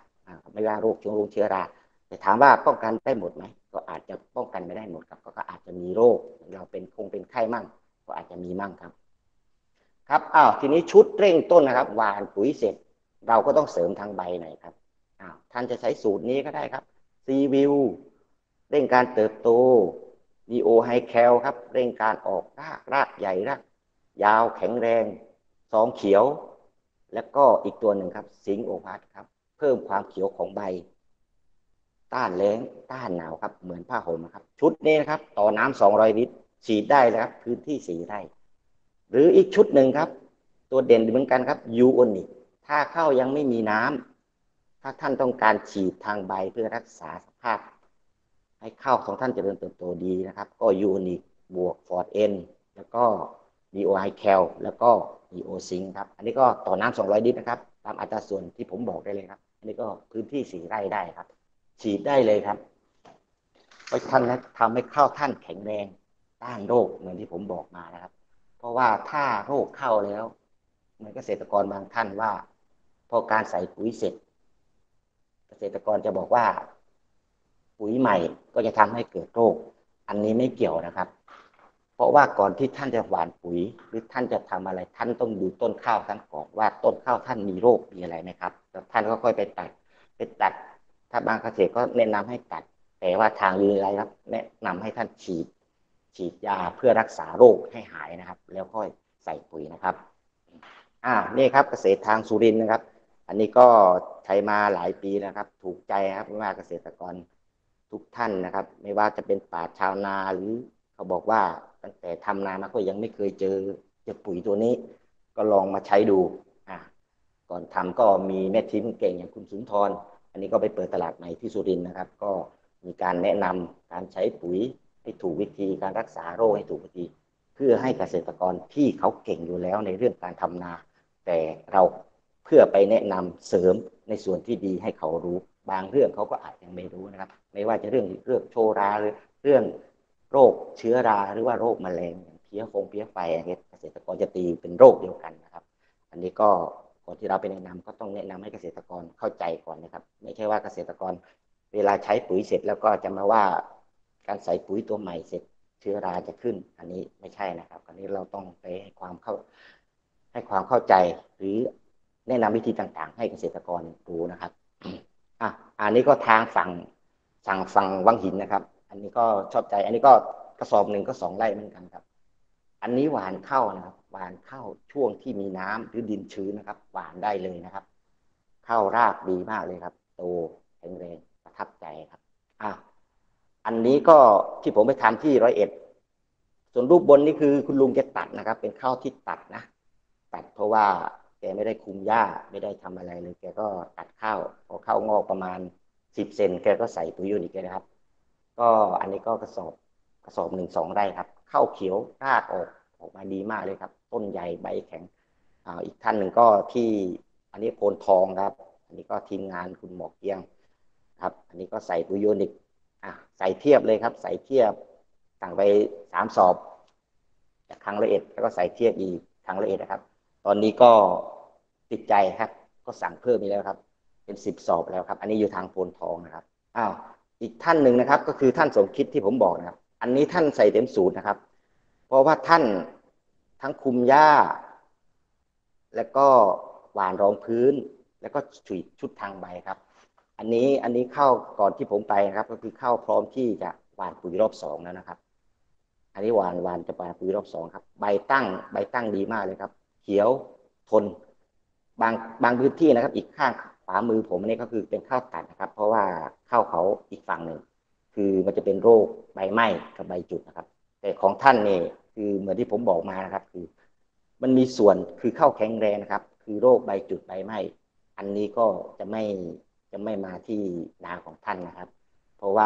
ไม่ว่าโรคเชื้อราแต่ถามว่าป้องกันได้หมดไหมก็อาจจะป้องกันไม่ได้หมดครับก็อาจจะมีโรคเราเป็นไข้มั่งก็อาจจะมีมั่งครับครับทีนี้ชุดเร่งต้นนะครับหว่านปุ๋ยเสร็จเราก็ต้องเสริมทางใบหน่อยครับท่านจะใช้สูตรนี้ก็ได้ครับซีวิวเร่งการเติบโตดีโอไฮแคลครับเร่งการออกรากใหญ่รากยาวแข็งแรงซองเขียวแล้วก็อีกตัวหนึ่งครับสิงโอพัสครับเพิ่มความเขียวของใบต้านแล้งต้านหนาวครับเหมือนผ้าห่มครับชุดนี้นะครับต่อน้ำ200 ลิตรฉีดได้แล้วครับพื้นที่4 ไร่หรืออีกชุดหนึ่งครับตัวเด่นเหมือนกันครับยูโอนิกถ้าข้าวยังไม่มีน้ำถ้าท่านต้องการฉีดทางใบเพื่อรักษาสภาพให้ข้าวของท่านเจริญเติบโตดีนะครับก็ยูโอนิกบวกฟอร์ดเอ็นแล้วก็ดีโอไฮแคลแล้วก็ดีโอซิงครับอันนี้ก็ต่อน้ำ200 ลิตรนะครับตามอัตราส่วนที่ผมบอกได้เลยครับอันนี้ก็พื้นที่4 ไร่ได้ครับฉีดได้เลยครับเพราะท่านทำให้ข้าวท่านแข็งแรงต้านโรคเหมือนที่ผมบอกมานะครับเพราะว่าถ้าโรคเข้าแล้วเหมือนเกษตรกรบางท่านว่าพอการใส่ปุ๋ยเสร็จเกษตรกรจะบอกว่าปุ๋ยใหม่ก็จะทำให้เกิดโรคอันนี้ไม่เกี่ยวนะครับเพราะว่าก่อนที่ท่านจะหว่านปุ๋ยหรือท่านจะทำอะไรท่านต้องดูต้นข้าวท่านก่อนว่าต้นข้าวท่านมีโรคมีอะไรไหมครับแล้วท่านก็ค่อยไปตัดถ้าบางเกษตรก็แนะนำให้ตัดแต่ว่าทางวิทยาลัยครับแนะนำให้ท่านฉีดยาเพื่อรักษาโรคให้หายนะครับแล้วค่อยใส่ปุ๋ยนะครับนี่ครับเกษตรทางสุรินทร์นะครับอันนี้ก็ใช้มาหลายปีนะครับถูกใจครับไม่ว่าเกษตรกรทุกท่านนะครับไม่ว่าจะเป็นป่าชาวนาหรือเขาบอกว่าตั้งแต่ทำนามาก็ยังไม่เคยเจอปุ๋ยตัวนี้ก็ลองมาใช้ดูก่อนทำก็มีแม่ทีมเก่งอย่างคุณสุนทรอันนี้ก็ไปเปิดตลาดใหม่ที่สุรินทร์นะครับก็มีการแนะนำการใช้ปุ๋ยให้ถูกวิธีการรักษาโรคให้ถูกวิธีเพื่อให้เกษตรกรที่เขาเก่งอยู่แล้วในเรื่องการทำนาแต่เราเพื่อไปแนะนำเสริมในส่วนที่ดีให้เขารู้บางเรื่องเขาก็อาจยังไม่รู้นะครับไม่ว่าจะเรื่องโชราหรือเรื่องโรคเชื้อราหรือว่าโรคแมลงอย่างเพี้ยไฟเกษตรกรจะตีเป็นโรคเดียวกันนะครับอันนี้ก็ก่อนที่เราไปแนะนำก็ต้องแนะนำให้เกษตรกรเข้าใจก่อนนะครับไม่ใช่ว่าเกษตรกรเวลาใช้ปุ๋ยเสร็จแล้วก็จะมาว่าการใส่ปุ๋ยตัวใหม่เสร็จเชื้อราจะขึ้นอันนี้ไม่ใช่นะครับอันนี้เราต้องไปให้ความเข้าใจหรือแนะนำวิธีต่างๆให้เกษตรกรรู้นะครับอันนี้ก็ทางฝั่งวังหินนะครับอันนี้ก็ชอบใจอันนี้ก็กระสอบหนึ่งก็2 ไร่เหมือนกันครับอันนี้หวานเข้านะครับหวานเข้าช่วงที่มีน้ำหรือดินชื้นนะครับหวานได้เลยนะครับเข้ารากดีมากเลยครับโตแข็งแรงประทับใจครับอันนี้ก็ที่ผมไปทำที่101ส่วนรูปบนนี่คือคุณลุงแกตัดนะครับเป็นข้าวที่ตัดนะตัดเพราะว่าแกไม่ได้คุมหญ้าไม่ได้ทำอะไรเลยแกก็ตัดข้าวพอข้าวงอกประมาณ10 เซนแกก็ใส่ปุ๋ยยูนิคนะครับก็อันนี้ก็กระสอบหนึ่ง2 ไร่ครับข้าวเขียวรากออกมาดีมากเลยครับต้นใหญ่ใบแข็งอีกท่านหนึ่งก็ที่อันนี้โพนทองครับอันนี้ก็ทีมงานคุณหมอเกียงครับอันนี้ก็ใส่ปุ๋ยยูนิคใส่เทียบเลยครับใส่เทียบสั่งไป3 สอบจากครั้งละเอ็ดแล้วก็ใส่เทียบอีกครั้งละเอ็ดนะครับตอนนี้ก็ติดใจครับก็สั่งเพิ่มอีกแล้วครับเป็น10 สอบแล้วครับอันนี้อยู่ทางโพนทองนะครับอีกท่านหนึ่งนะครับก็คือท่านสมคิดที่ผมบอกนะครับอันนี้ท่านใส่เต็มสูตรนะครับเพราะว่าท่านทั้งคุมหญ้าแล้วก็หว่านรองพื้นแล้วก็ฉีดชุดทางใบครับอันนี้เข้าก่อนที่ผมไปนะครับก็คือเข้าพร้อมที่จะหว่านปุ๋ยรอบ 2แล้วนะครับอันนี้หวานจะหว่านปุ๋ยรอบ 2ครับใบตั้งดีมากเลยครับเขียวทนบางพื้นที่นะครับอีกข้างขวามือผมนี่ก็คือเป็นข้าวตัดนะครับเพราะว่าข้าวเขาอีกฝั่งหนึ่งคือมันจะเป็นโรคใบไหม้กับใบจุดนะครับแต่ของท่านนี่คือเหมือนที่ผมบอกมานะครับคือมันมีส่วนคือข้าวแข็งแรงนะครับคือโรคใบจุดใบไหม้อันนี้ก็จะไม่มาที่นาของท่านนะครับเพราะว่า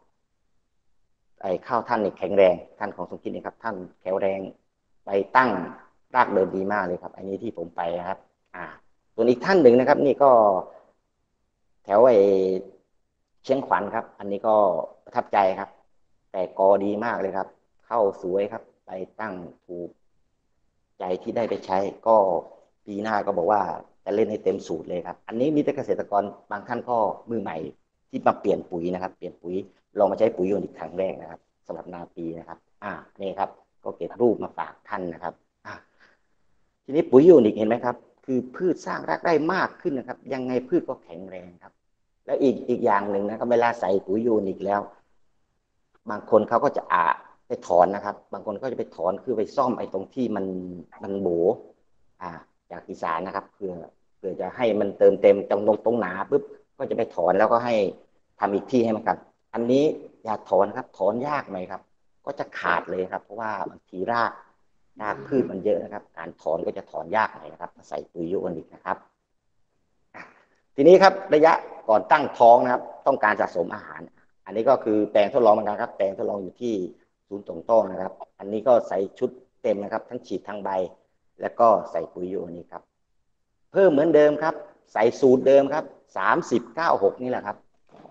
ข้าวท่านนี่แข็งแรงท่านของสมคิดนี่ครับท่านแข็งแรงไปตั้งรากเดินดีมากเลยครับอันนี้ที่ผมไปนะครับส่วนอีกท่านหนึ่งนะครับนี่ก็แถวเชียงขวัญครับอันนี้ก็ประทับใจครับแต่กอดีมากเลยครับเข้าสวยครับไปตั้งถูกใจที่ได้ไปใช้ก็ปีหน้าก็บอกว่าจะเล่นให้เต็มสูตรเลยครับอันนี้มีแต่เกษตรกรบางท่านก็มือใหม่ที่มาเปลี่ยนปุ๋ยนะครับเปลี่ยนปุ๋ยลองมาใช้ปุ๋ยยูนิคครั้งแรกนะครับสำหรับนาปีนะครับนี่ครับก็เก็บรูปมาฝากท่านนะครับทีนี้ปุ๋ยยูนิคเห็นไหมครับคือพืชสร้างรากได้มากขึ้นนะครับยังไงพืชก็แข็งแรงครับแล้วอีกอย่างหนึ่งนะครับเวลาใส่ปุ๋ยยูนิคแล้วบางคนเขาก็จะไปถอนนะครับบางคนก็จะไปถอนคือไปซ่อมไอ้ตรงที่มันโบจากอีสานนะครับเพื่อจะให้มันเติมเต็มตรงหนาปุ๊บก็จะไปถอนแล้วก็ให้ทำอีกที่ให้มันกันอันนี้อย่าถอนครับถอนยากหน่อยครับก็จะขาดเลยครับเพราะว่าบางทีรากพืชมันเยอะนะครับการถอนก็จะถอนยากหน่อยนะครับใส่ปุ๋ยยูนิคนะครับทีนี้ครับระยะก่อนตั้งท้องนะครับต้องการสะสมอาหารอันนี้ก็คือแปลงทดลองเหมือนกันครับแปลงทดลองอยู่ที่ศูนย์ตรงโต้นะครับอันนี้ก็ใส่ชุดเต็มนะครับทั้งฉีดทั้งใบแล้วก็ใส่ปุ๋ยยูนิคครับเพิ่มเหมือนเดิมครับใส่สูตรเดิมครับ30-96นี่แหละครับ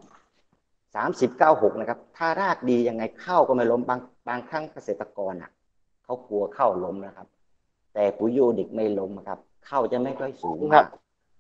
30-96นะครับถ้ารากดียังไงเข้าก็ไม่ล้มบางครั้งเกษตรกรเขากลัวเข้าล้มนะครับแต่ปุ๋ยยูนิคไม่ล้มครับเข้าจะไม่ค่อยสูงมาก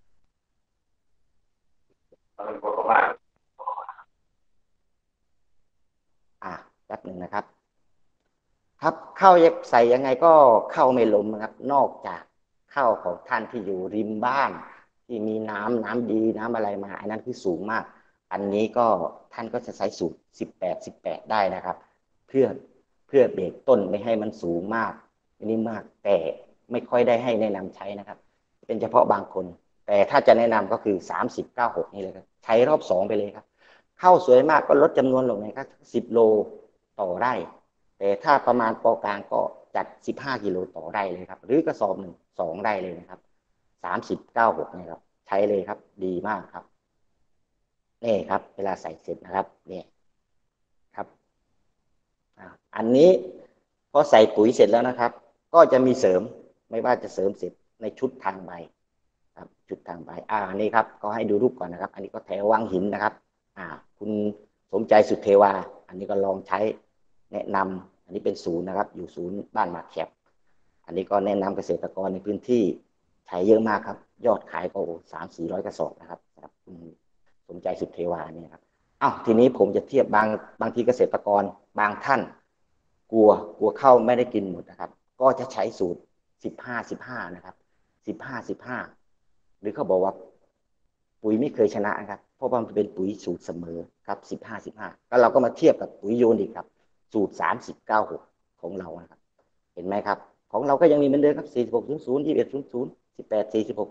แป๊บหนึ่งนะครับครับเข้าใส่ยังไงก็เข้าไม่ล้มนะครับนอกจากเข้าของท่านที่อยู่ริมบ้านที่มีน้ำดีน้ำอะไรมาอันนั้นคือสูงมากอันนี้ก็ท่านก็จะใช้สูตร18ได้นะครับเพื่อเพื่อเบรกต้นไม่ให้มันสูงมากนี่มากแต่ไม่ค่อยได้ให้แนะนำใช้นะครับเป็นเฉพาะบางคนแต่ถ้าจะแนะนำก็คือ30-96นี่เลยครับใช้รอบ2ไปเลยครับเข้าสวยมากก็ลดจำนวนลงนะครับ10 โลต่อไร่แต่ถ้าประมาณปอกลางก็จัด15 กิโลต่อไร่เลยครับหรือกระสอบ1 2ไร่เลยนะครับ30-96นี่ครับใช้เลยครับดีมากครับนี่ครับเวลาใส่เสร็จนะครับนี่ครับอันนี้พอใส่ปุ๋ยเสร็จแล้วนะครับก็จะมีเสริมไม่ว่าจะเสริมเสร็จในชุดทางใบครับชุดทางใบอันนี้ครับก็ให้ดูรูปก่อนนะครับอันนี้ก็แถววังหินนะครับคุณสมใจสุดเทวาอันนี้ก็ลองใช้แนะนำอันนี้เป็นศูนย์นะครับอยู่ศูนย์บ้านหมากแคบอันนี้ก็แนะนำเกษตรกรในพื้นที่ใช้เยอะมากครับยอดขายก็300-400กระสอบนะครับคุณสมใจสุดเทวาเนี่ยครับทีนี้ผมจะเทียบางทีเกษตรกรบางท่านกลัวเข้าไม่ได้กินหมดนะครับก็จะใช้สูตร15-15นะครับ15-15หรือเขาบอกว่าปุ๋ยไม่เคยชนะนะครับเพราะว่ามันเป็นปุ๋ยสูตรเสมอครับ15-15แล้วเราก็มาเทียบกับปุ๋ยยูนิคครับสูตร30-96ของเรานะครับเห็นไหมครับของเราก็ยังมีเหมือนเดิมครับ4600 2100 1846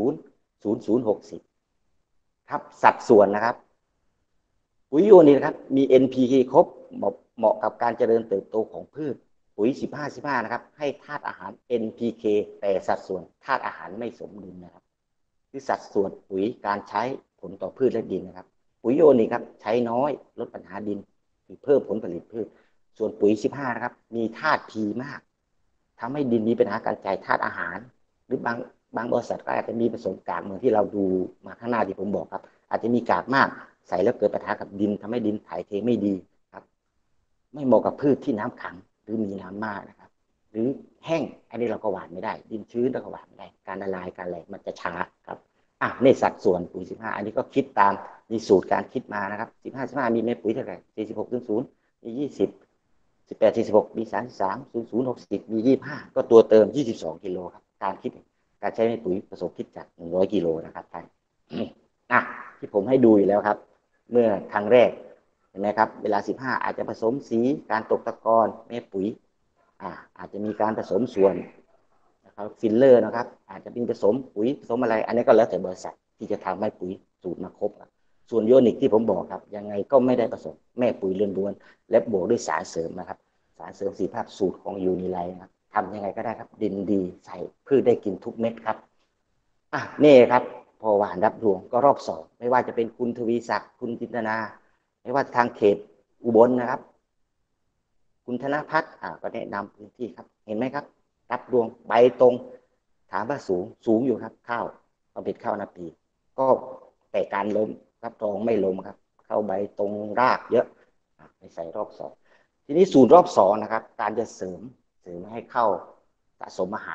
00060ครับสัดส่วนนะครับปุ๋ยยูนิคนะครับมี NPK ครบเหมาะกับการเจริญเติบโตของพืชปุ๋ย15-15นะครับให้ธาตุอาหาร NPK แต่สัดส่วนธาตุอาหารไม่สมดุลนะครับคือสัดส่วนปุ๋ยการใช้ผลต่อพืชและดินนะครับปุ๋ยโยนิครับใช้น้อยลดปัญหาดินคือเพิ่มผลผลิตพืชส่วนปุ๋ย15นะครับมีธาตุพีมากทำให้ดินมีปัญหาการจ่ายธาตุอาหารหรือบางบริษัทก็อาจจะมีผสมกากเหมือนที่เราดูมาข้างหน้าที่ผมบอกครับอาจจะมีกากมากใส่แล้วเกิดปัญหากับดินทำให้ดินถ่ายเทไม่ดีครับไม่เหมาะกับพืชที่น้ำขังหรือมีน้ำมากนะครับหรือแห้งอันนี้เราก็หว่านไม่ได้ดินชื้นเราก็หว่านไม่ได้การละลายการอะไรมันจะช้าครับในสัดส่วนปุ๋ย15อันนี้ก็คิดตามมีสูตรการคิดมานะครับ15-15มีในปุ๋ยเท่าไหร่46-00มี20 18-46มี33 00-60มี25ก็ตัวเติม22 กิโลครับการคิดการใช้ในปุ๋ยผสมคิดจาก100 กิโลนะครับท่านที่ผมให้ดูอยู่แล้วครับเมื่อครั้งแรกเห็นไหมครับเวลา15อาจจะผสมสีการตกตะกอนแม่ปุ๋ยอาจจะมีการผสมส่วนนะครับฟิลเลอร์นะครับอาจจะเป็นผสมปุ๋ยผสมอะไรอันนี้ก็แล้วแต่บริษัทที่จะทำให้ปุ๋ยสูตรมาครบส่วนโยนิกที่ผมบอกครับยังไงก็ไม่ได้ผสมแม่ปุ๋ยล้วนๆและบวกด้วยสารเสริมนะครับสารเสริมสีภาพสูตรของยูนิไลนะครับทำยังไงก็ได้ครับดินดีใส่พืชได้กินทุกเม็ดครับนี่ครับพอหวานรับรวงก็รอบ2ไม่ว่าจะเป็นคุณทวีศักดิ์คุณจินตนาไม่ว่าทางเขตอุบลนะครับคุณธนพัฒน์ก็แนะนำพื้นที่ครับเห็นไหมครับรับรวงใบตรงถามว่าสูงอยู่ครับข้าวเอาเป็นข้าวนาปีก็แต่การล้มรับรองไม่ล้มครับเข้าใบตรงรากเยอะไปใส่รอบ2ทีนี้สูตรรอบ2นะครับการจะเสริมให้เข้าสะสมอาหาร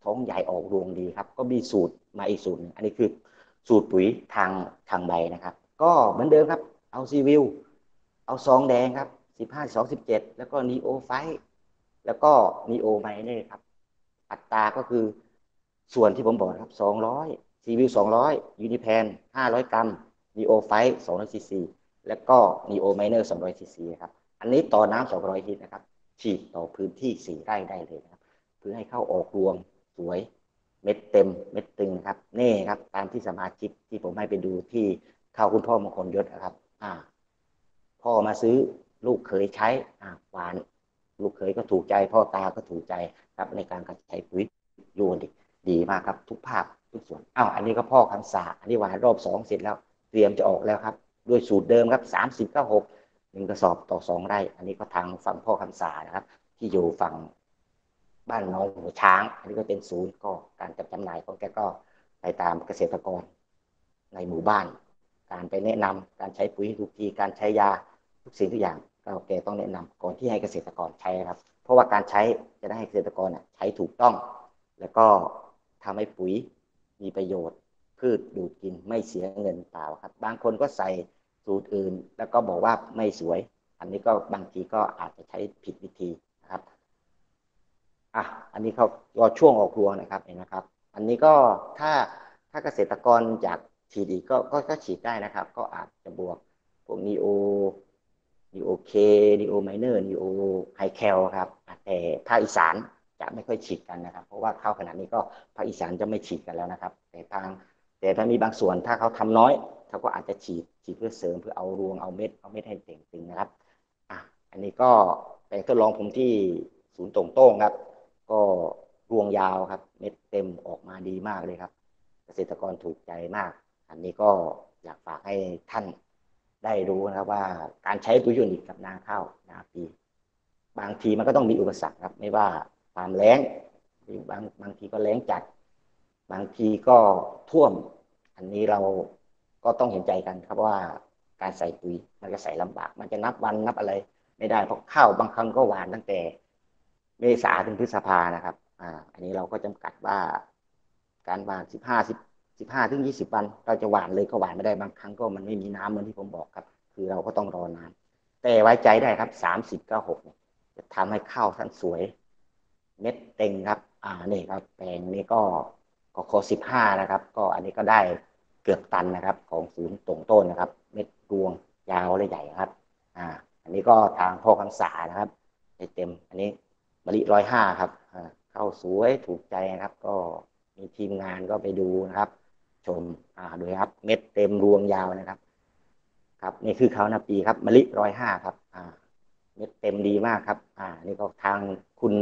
ท้องใหญ่ออกรวงดีครับก็มีสูตรมาอีกสูตรหนึงอันนี้คือสูตรปุ๋ยทางใบนะครับก็เหมือนเดิมครับเอาซีวิวเอาซองแดงครับ15 2 17แล้วก็นีโอไฟแล้วก็นีโอไมเนอร์ครับอัตราก็คือส่วนที่ผมบอกครับ200ซีวิว200ยูนิแพน500 กรัมนีโอไฟ200 ซีซีแล้วก็นีโอไมเนอร์200 ซีซีครับอันนี้ต่อน้ำ200 ลิตรนะครับฉีดต่อพื้นที่4 ไร่ได้เลยนะครับเพื่อให้เข้าออกรวงสวยเม็ดเต็มเม็ดตึงครับนี่ครับตามที่สมาชิกที่ผมให้ไปดูที่เข้าคุณพ่อมงคลยศนะครับพ่อมาซื้อลูกเคยใช้หวานลูกเคยก็ถูกใจพ่อตาก็ถูกใจครับในการใช้ปุ๋ยยูนิคดีมากครับทุกภาพทุกส่วนอันนี้ก็พ่อคำสาอันนี้หวานรอบ 2เสร็จแล้วเตรียมจะออกแล้วครับด้วยสูตรเดิมครับ30 961 กระสอบต่อ2 ไร่อันนี้ก็ทางฝั่งพ่อคำสานะครับที่อยู่ฝั่งบ้านน้องหัวช้างอันนี้ก็เป็นศูนย์ก็การจัดจำหน่ายของแกก็ไปตามเกษตรกรในหมู่บ้านการไปแนะนำการใช้ปุ๋ยทุกทีการใช้ยาทุกสิ่งทุกอย่างเราแกต้องแนะนำก่อนที่ให้เกษตรกรใช้ครับเพราะว่าการใช้จะได้ให้เกษตรกรใช้ถูกต้องแล้วก็ทำให้ปุ๋ยมีประโยชน์พืชดูดกินไม่เสียเงินเปล่าครับบางคนก็ใส่สูตรอื่นแล้วก็บอกว่าไม่สวยอันนี้ก็บางทีก็อาจจะใช้ผิดวิธีนะครับอันนี้เขาก็ช่วงออกรวงนะครับเห็นนะครับอันนี้ก็ถ้าเกษตรกรอยากฉีดอีกก็ฉีดได้นะครับก็อาจจะบวกพวกนีโอเคนีโอไมเนอร์นีโอไฮแคลครับแต่ภาคอีสานจะไม่ค่อยฉีดกันนะครับเพราะว่าข้าวขนาดนี้ก็ภาคอีสานจะไม่ฉีดกันแล้วนะครับแต่ถ้ามีบางส่วนถ้าเขาทำน้อยเขาก็อาจจะฉีดเพื่อเสริมเพื่อเอารวงเอาเม็ดให้เต่งตึงนะครับอันนี้ก็แปลงทดลองผมที่ศูนย์ตรงโต้งครับก็รวงยาวครับเม็ดเต็มออกมาดีมากเลยครับเกษตรกรถูกใจมากอันนี้ก็อยากฝากให้ท่านได้รู้นะครับว่าการใช้ปุ๋ยยูนิคกับนาข้าวนาปีบางทีมันก็ต้องมีอุปสรรคครับไม่ว่าความแล้งบางทีก็แล้งจัดบางทีก็ท่วมอันนี้เราก็ต้องเห็นใจกันครับว่าการใส่ปุ๋ยมันจะใส่ลำบากมันจะนับวันนับอะไรไม่ได้เพราะข้าวบางครั้งก็หวานตั้งแต่เมษาถึงพฤษภานะครับอันนี้เราก็จำกัดว่าการหวาน15 ถึง 20 วันเราจะหวานเลยก็หวานไม่ได้บางครั้งก็มันไม่มีน้ำเหมือนที่ผมบอกครับคือเราก็ต้องรอนานแต่ไว้ใจได้ครับ30 96จะทำให้ข้าวท่านสวยเม็ดเต็งครับนี่ครับแปลงนี้ก็โค15นะครับก็อันนี้ก็ได้เกือบตันนะครับของศูนย์ตรงต้นนะครับเม็ดรวงยาวและใหญ่ครับอันนี้ก็ทางพ่อคำสานะครับเต็มอันนี้มะลิ105ครับเข้าสวยถูกใจนะครับก็มีทีมงานก็ไปดูนะครับชมดูครับเม็ดเต็มรวงยาวนะครับครับนี่คือเขานาปีครับมะลิ105ครับเม็ดเต็มดีมากครับนี่ก็ทางคุณ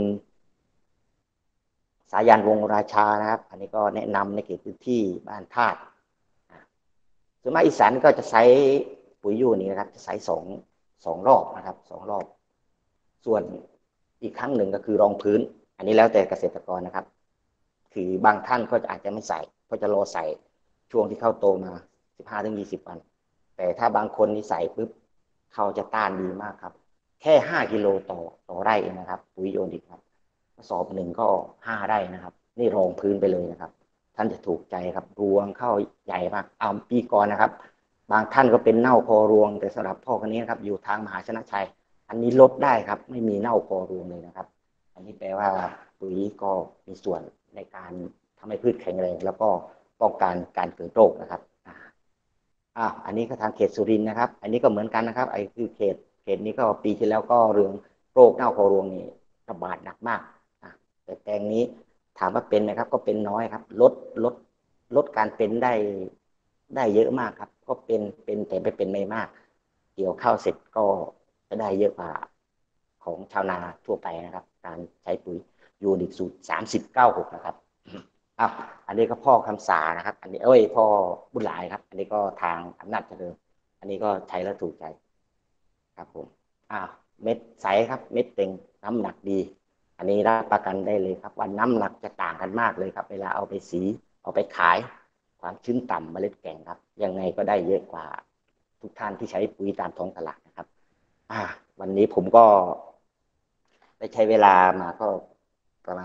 สายันวงราชานะครับอันนี้ก็แนะนำในเขตพื้นที่บ้านธาตุส่วนมากอีสานก็จะใช้ปุ๋ยยูนี่นะครับจะใช้สองรอบนะครับ2 รอบส่วนอีกครั้งหนึ่งก็คือรองพื้นอันนี้แล้วแต่เกษตรกรนะครับคือบางท่านก็อาจจะไม่ใส่ก็จะรอใส่ช่วงที่เข้าโตมา15 ถึง 20 วันแต่ถ้าบางคนนี่ใส่ปุ๊บเขาจะต้านดีมากครับแค่5 กิโลต่อไร่เองนะครับปุ๋ยโยนิกครับกระสอบหนึ่งก็5 ไร่นะครับนี่รองพื้นไปเลยนะครับท่านจะถูกใจครับรวงเข้าใหญ่มากปีก่อนนะครับบางท่านก็เป็นเน่าคอรวงแต่สำหรับพ่อคนนี้นะครับอยู่ทางมหาชนะชัยอันนี้ลดได้ครับไม่มีเน่าคอรวงเลยนะครับอันนี้แปลว่าปุ๋ยก็มีส่วนในการทำให้พืชแข็งแรงแล้วก็ป้องกันการเกิดโรคนะครับอันนี้ก็ทางเขตสุรินทร์นะครับอันนี้ก็เหมือนกันนะครับไอ้คือเขตนี้ก็ปีที่แล้วก็เรื่องโรคเน่าคอรวงนี่ระบาดหนักมากแต่แปลงนี้ถามว่าเป็นไหมครับก็เป็นน้อยครับลดการเป็นได้เยอะมากครับก็เป็นแต่ไม่เป็นไม่มากเกี่ยวข้าวเสร็จก็จะได้เยอะกว่าของชาวนาทั่วไปนะครับการใช้ปุ๋ยยูนิคสูตร30 96นะครับอันนี้ก็พ่อคำสานะครับอันนี้พ่อบุญหลายครับอันนี้ก็ทางอำนาจเจริญอันนี้ก็ใช้แล้วถูกใจครับผมเม็ดใสครับเม็ดเต็งน้ำหนักดีอันนี้รับประกันได้เลยครับว่าน้ำหนักจะต่างกันมากเลยครับเวลาเอาไปสีเอาไปขายความชื้นต่ำเมล็ดแก่งครับยังไงก็ได้เยอะกว่าทุกท่านที่ใช้ปุ๋ยตามท้องตลาดนะครับวันนี้ผมก็ได้ใช้เวลามาก็ประมาณ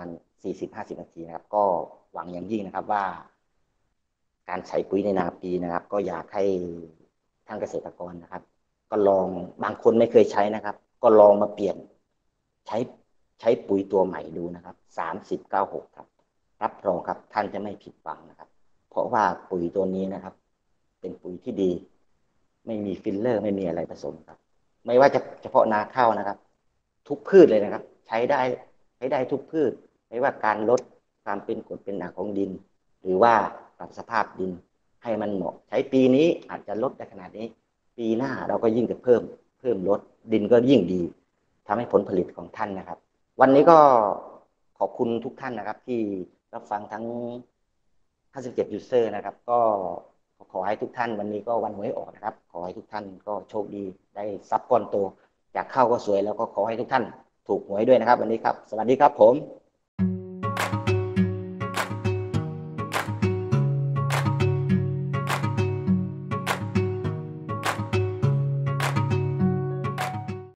40-50นาทีนะครับก็หวังอย่างยิ่งนะครับว่าการใช้ปุ๋ยในนาปีนะครับก็อยากให้ทางเกษตรกรนะครับก็ลองบางคนไม่เคยใช้นะครับก็ลองมาเปลี่ยนใช้ใช้ปุ๋ยตัวใหม่ดูนะครับ3096ครับรับรองครับท่านจะไม่ผิดหวังนะครับเพราะว่าปุ๋ยตัวนี้นะครับเป็นปุ๋ยที่ดีไม่มีฟิลเลอร์ไม่มีอะไรผสมครับไม่ว่าจะเฉพาะนาข้าวนะครับทุกพืชเลยนะครับใช้ได้ทุกพืชไม่ว่าการลดความเป็นกรดเป็นด่างของดินหรือว่าปรับสภาพดินให้มันเหมาะใช้ปีนี้อาจจะลดได้ขนาดนี้ปีหน้าเราก็ยิ่งจะเพิ่มลดดินก็ยิ่งดีทำให้ผลผลิตของท่านนะครับวันนี้ก็ขอบคุณทุกท่านนะครับที่รับฟังทั้ง57ยูเซอร์นะครับก็ขอให้ทุกท่านวันนี้ก็วันหวยออกนะครับขอให้ทุกท่านก็โชคดีได้ทรัพย์ก้อนโตจากข้าวก็สวยแล้วก็ขอให้ทุกท่านถูกหวยด้วยนะครับวันนี้ครับสวัสดีครับผม